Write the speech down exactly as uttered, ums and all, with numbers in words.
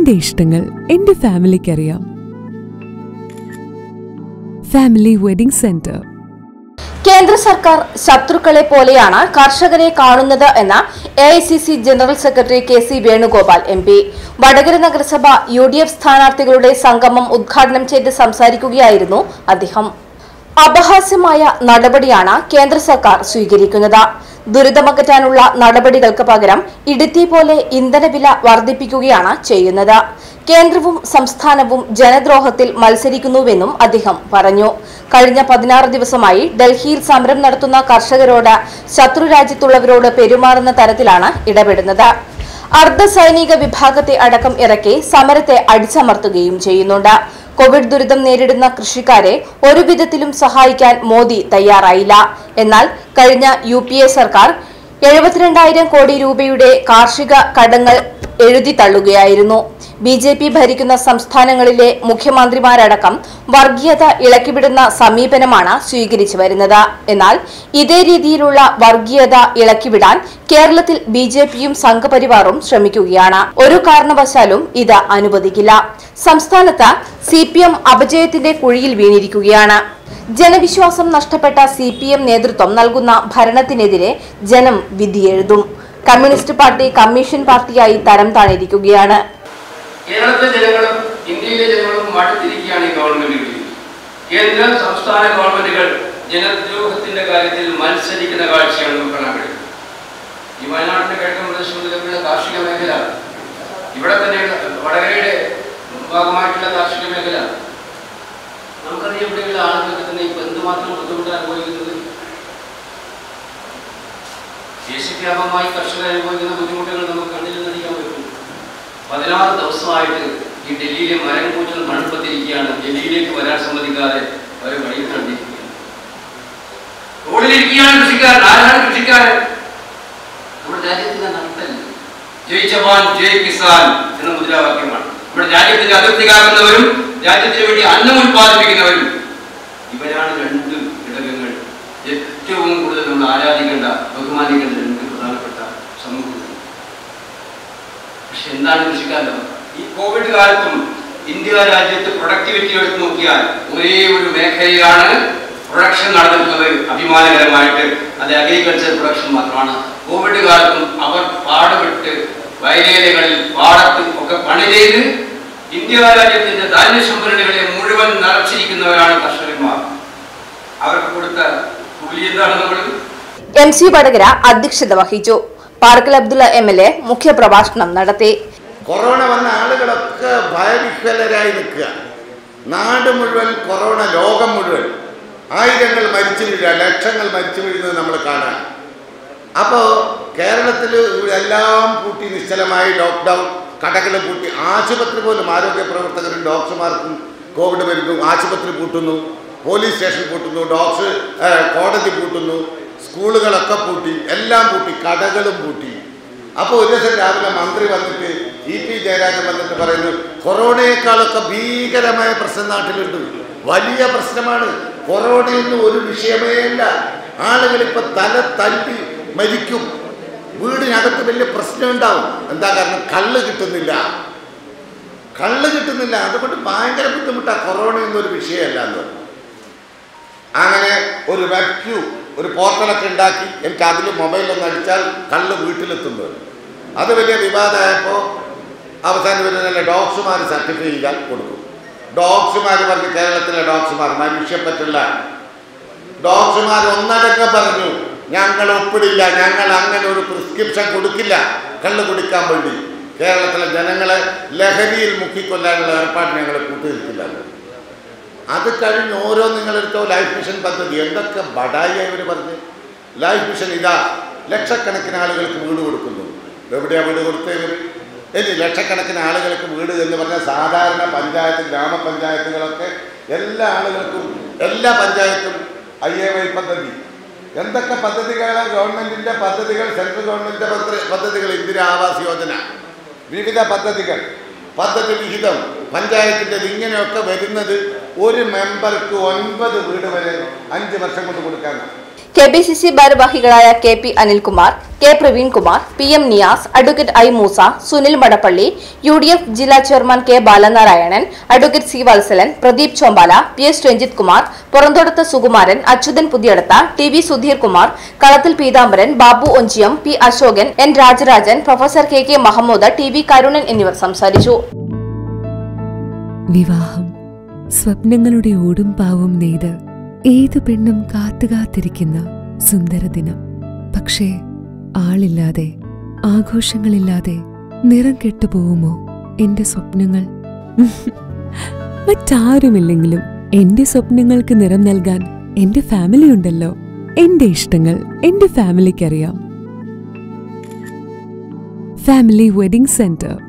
എന്റെ ഇഷ്ടങ്ങൾ എന്റെ ഫാമിലിക്ക് അറിയാം. Family wedding centre. കേന്ദ്ര സർക്കാർ ശത്രുക്കളെ പോലെയാണ് കർഷകരെ കാണുന്നത് എന്ന A I C C general secretary K C Venugopal M P Vadakara നഗരസഭ യു ഡി എഫ് സ്ഥാനാർത്ഥികളുടെ സംഗമം ഉദ്ഘാടനം ചെയ്ത് സംസാരിക്കുകയായിരുന്നു അദ്ദേഹം. അപഹാസ്യമായ നടപടിയാണ് കേന്ദ്ര സർക്കാർ സ്വീകരിക്കുന്നത്. ദുരിതമകറ്റാനുള്ള നടപടികൾക്ക് പകരം ഇടുത്തി പോലെ ഇന്ധനവില വർദ്ധിപ്പിക്കുകയാണ് ചെയ്യുന്നത്. കേന്ദ്രവും സംസ്ഥാനവും ജനദ്രോഹത്തിൽ മത്സരിക്കുന്നുവെന്നും അദ്ദേഹം പറഞ്ഞു. കഴിഞ്ഞ പതിനാറ് ദിവസമായി ഡൽഹിയിൽ സമരം നടത്തുന്ന കർഷകരോട് ശത്രുരാജ്യത്തുള്ളവരോട് പെരുമാറുന്ന തരത്തിലാണ് ഇടപെടുന്നത്. അർദ്ധ സൈനിക വിഭാഗത്തെ അടക്കം ഇറക്കി സമരത്തെ അടിച്ചമർത്തുകയും ചെയ്യുന്നുണ്ട്. കോവിഡ് ദുരിതം നേരിടുന്ന കൃഷിക്കാരെ ഒരു വിധത്തിലും സഹായിക്കാൻ മോദി തയ്യാറായില്ല. എന്നാൽ കഴിഞ്ഞ യു പി എ സർക്കാർ എഴുപത്തിരണ്ടായിരം കോടി രൂപയുടെ കാർഷിക കടങ്ങൾ എഴുതി തള്ളുകയായിരുന്നു. ബി ജെ പി ഭരിക്കുന്ന സംസ്ഥാനങ്ങളിലെ മുഖ്യമന്ത്രിമാരടക്കം വർഗീയത ഇളക്കിവിടുന്ന സമീപനമാണ് സ്വീകരിച്ചു വരുന്നത്. എന്നാൽ ഇതേ രീതിയിലുള്ള വർഗീയത ഇളക്കിവിടാൻ കേരളത്തിൽ ബി ജെ പിയും സംഘപരിവാറും ശ്രമിക്കുകയാണ്. ഒരു കാരണവശാലും ഇത് അനുവദിക്കില്ല. സംസ്ഥാനത്ത് സി പി എം അപജയത്തിന്റെ കുഴിയിൽ വീണിരിക്കുകയാണ്. ജനവിശ്വാസം നഷ്ടപ്പെട്ട സി പി എം നേതൃത്വം നൽകുന്ന ഭരണത്തിനെതിരെ ജനം വിധിയെഴുതും. കമ്മ്യൂണിസ്റ്റ് പാർട്ടി കമ്മീഷൻ പാർട്ടിയായി തരം താണിരിക്കുകയാണ്. കേരളത്തിലെ ജനങ്ങളും ഇന്ത്യയിലെ ജനങ്ങളും മടുത്തിരിക്കുകയാണ് ഈ ഗവൺമെന്റുകളിൽ. കേന്ദ്ര സംസ്ഥാന ഗവൺമെന്റുകൾ ജനദ്രോഹത്തിന്റെ കാര്യത്തിൽ മത്സരിക്കുന്ന കാഴ്ചയാണ് നമുക്ക് കാണാൻ കഴിയുന്നത്. ഈ വയനാട്ടിലെ കിഴക്കൻ പ്രദേശങ്ങളിലുള്ള കാർഷിക മേഖല, ഇവിടെ തന്നെ വടകരയുടെ ഭാഗമായിട്ടുള്ള കാർഷിക മേഖല, നമുക്കറിയാം ഇവിടെയുള്ള ആളുകൾക്ക് തന്നെ ഇപ്പൊ എന്തുമാത്രം ബുദ്ധിമുട്ട് അനുഭവിക്കുന്നത്. ദേശവ്യാപകമായി കർഷകർ അനുഭവിക്കുന്ന ബുദ്ധിമുട്ടുകൾ നമുക്ക് കണ്ണിൽ നടിക്കാൻ പറ്റും. പതിനാറ് ദിവസമായിട്ട് ഈ ഡൽഹിയിലെ മരം കൂറ്റൽ മണൽപ്പത്തിരിക്കുകയാണ്. ഡൽഹിയിലേക്ക് വരാൻ സമ്മതിക്കാതെ അവർ വഴിയിൽ കണ്ടിരിക്കുകയാണ്. റോഡിലിരിക്കുകയാണ് കൃഷിക്കാരൻ. ആരാണ് കൃഷിക്കാരൻ? നമ്മുടെ രാജ്യത്തിന്റെ നട്ടൽ ജയ് ജവാൻ ജയ് കിസാൻ എന്ന മുദ്രാവാക്യമാണ്. നമ്മുടെ രാജ്യത്തിന്റെ അതിർത്തി കാക്കുന്നവരും രാജ്യത്തിന് വേണ്ടി അന്നം ഉത്പാദിപ്പിക്കുന്നവരും ഇവരാണ് രണ്ട് ഘടകങ്ങൾ. ഏറ്റവും കൂടുതൽ നമ്മൾ ആരാധിക്കേണ്ട ബഹുമാനിക്കേണ്ട രണ്ട് പ്രധാനപ്പെട്ട സമൂഹങ്ങൾ. പക്ഷെ എന്താണ് കൃഷിക്കാരൻ? ഈ കോവിഡ് കാലത്തും ഇന്ത്യ രാജ്യത്ത് പ്രൊഡക്ടിവിറ്റി എടുത്ത് നോക്കിയാൽ ഒരേ ഒരു മേഖലയാണ് പ്രൊഡക്ഷൻ നടന്നിട്ടുള്ളത്. അഭിമാനകരമായിട്ട് അത് അഗ്രികൾച്ചർ പ്രൊഡക്ഷൻ മാത്രമാണ്. കോവിഡ് കാലത്തും അവർ പാടുപെട്ട് വയലേലകളിൽ പാടത്ത് ഒക്കെ പണി ചെയ്ത് ഇന്ത്യ രാജ്യത്തിന്റെ ധാന്യ സംഭരണികളെ മുഴുവൻ നിറച്ചിരിക്കുന്നവരാണ് കർഷകന്മാർ. അവർക്ക് കൊടുത്ത കൂലി എന്താണ്? നമ്മൾ എം സി വടകര അധ്യക്ഷത വഹിച്ചു. Parakkal Abdulla M L A മുഖ്യപ്രഭാഷണം നടത്തി. കൊറോണ വന്ന ആളുകളൊക്കെ ഭയവിഹ്വലരായി നിൽക്കുക. നാട് മുഴുവൻ കൊറോണ, ലോകം മുഴുവൻ ആയിരങ്ങൾ മരിച്ചു വീഴുക, ലക്ഷങ്ങൾ മരിച്ചു വീഴുന്നത് നമ്മൾ കാണാൻ. അപ്പോൾ കേരളത്തിൽ എല്ലാം പൂട്ടി നിശ്ചലമായി, ലോക്ക്ഡൗൺ, കടകൾ പൂട്ടി, ആശുപത്രി പോലും ആരോഗ്യ പ്രവർത്തകരും ഡോക്ടർമാർക്കും കോവിഡ് വരുന്നു, ആശുപത്രി പൂട്ടുന്നു, പോലീസ് സ്റ്റേഷൻ പൂട്ടുന്നു, ഡോക്ടർ കോടതി പൂട്ടുന്നു, സ്കൂളുകളൊക്കെ പൂട്ടി, എല്ലാം പൂട്ടി, കടകളും പൂട്ടി. അപ്പോൾ ഒരു ദിവസം രാവിലെ മന്ത്രി വന്നിട്ട് ഇ പി ജയരാജൻ വന്നിട്ട് പറയുന്നു, കൊറോണയെക്കാളൊക്കെ ഭീകരമായ പ്രശ്നം നാട്ടിലുണ്ട്, വലിയ പ്രശ്നമാണ്, കൊറോണയൊന്നും ഒരു വിഷയമേ അല്ല, ആളുകൾ ഇപ്പം തല തല്ലി മരിക്കും, വീടിനകത്ത് വലിയ പ്രശ്നം ഉണ്ടാവും. എന്താ കാരണം? കള്ള് കിട്ടുന്നില്ല, കള്ള് കിട്ടുന്നില്ല, അതുകൊണ്ട് ഭയങ്കര ബുദ്ധിമുട്ടാണ്, കൊറോണയൊന്നും ഒരു വിഷയമല്ല എന്ന് പറഞ്ഞു. അങ്ങനെ ഒരു വെബ് ക്യൂ, ഒരു പോർട്ടലൊക്കെ ഉണ്ടാക്കി എനിക്ക് അതിൽ മൊബൈലൊന്ന് അടിച്ചാൽ കള്ള് വീട്ടിലെത്തുന്നത്. അത് വലിയ വിവാദമായപ്പോൾ അവസാനം വരുന്നതല്ല, ഡോക്ടർമാർ സർട്ടിഫൈ ചെയ്യാൻ കൊടുക്കും. ഡോക്ടർമാർ പറഞ്ഞ്, കേരളത്തിലെ ഡോക്ടർമാർ മനുഷ്യപ്പറ്റുള്ള ഡോക്ടർമാർ ഒന്നടങ്കം പറഞ്ഞു, ഞങ്ങൾ ഒപ്പിടില്ല, ഞങ്ങൾ അങ്ങനെ ഒരു പ്രിസ്ക്രിപ്ഷൻ കൊടുക്കില്ല കള്ള് കുടിക്കാൻ വേണ്ടി. കേരളത്തിലെ ജനങ്ങളെ ലഹരിയിൽ മുക്കിക്കൊല്ലാനുള്ള ഏർപ്പാട് ഞങ്ങൾ കൂട്ടുനിൽക്കില്ല. അത് കഴിഞ്ഞ് ഓരോ നിങ്ങളെടുത്തോ ലൈഫ് മിഷൻ പദ്ധതി, എന്തൊക്കെ ബടായി ഇവർ പറഞ്ഞ്. ലൈഫ് മിഷൻ ഇതാ ലക്ഷക്കണക്കിന് ആളുകൾക്ക് വീട് കൊടുക്കുന്നു. എവിടെയാണ് വീട് കൊടുത്തത് ഇവർ? ഇനി ലക്ഷക്കണക്കിന് ആളുകൾക്ക് വീട് എന്ന് പറഞ്ഞാൽ സാധാരണ പഞ്ചായത്ത്, ഗ്രാമപഞ്ചായത്തുകളൊക്കെ എല്ലാ ആളുകൾക്കും, എല്ലാ പഞ്ചായത്തും ഐ എ വൈ പദ്ധതി, എന്തൊക്കെ പദ്ധതികളാണ് ഗവൺമെൻറ്റിൻ്റെ പദ്ധതികൾ, സെൻട്രൽ ഗവൺമെൻറ്റിൻ്റെ പദ്ധതികൾ, ഇന്ദിരാ ആവാസ് യോജന, വിവിധ പദ്ധതികൾ, പദ്ധതി വിഹിതം പഞ്ചായത്തിൻ്റെ ഇങ്ങനെയൊക്കെ വരുന്നത് ഒരു മെമ്പർക്ക് ഒൻപത് വീട് വരെ അഞ്ച് വർഷം കൊണ്ട് കൊടുക്കാനാണ്. കെ ബി സി സി ഭാരവാഹികളായ K P Anilkumar, K Praveenkumar, P M Niyas, advocate I Moosa, Sunil Madappally, U D F ജില്ലാ chairman K Balanarayanan, advocate C Valsalan, Pradeep Chombala, P S Ranjith Kumar, Purathodath Sukumaran, Achuthan Puthiyadath, T V Sudheer Kumar, Kalathil Peethambaran, Babu Onchiyam, P Ashokan, N Rajarajan, professor K K Mahmood, T V Karunan എന്നിവർ സംസാരിച്ചു. വിവാഹം സ്വപ്നങ്ങളുടെ ഓടും പാവും നെയ്ത് ഏതു പെണ്ണും കാത്തുകാത്തിരിക്കുന്ന സുന്ദരദിനം. പക്ഷേ ആളില്ലാതെ, ആഘോഷങ്ങളില്ലാതെ നിറം കെട്ടുപോകുമോ എന്റെ സ്വപ്നങ്ങൾ? മറ്റാരുമില്ലെങ്കിലും എന്റെ സ്വപ്നങ്ങൾക്ക് നിറം നൽകാൻ എന്റെ ഫാമിലി ഉണ്ടല്ലോ. എന്റെ ഇഷ്ടങ്ങൾ എന്റെ ഫാമിലിക്കറിയാം. Family wedding centre.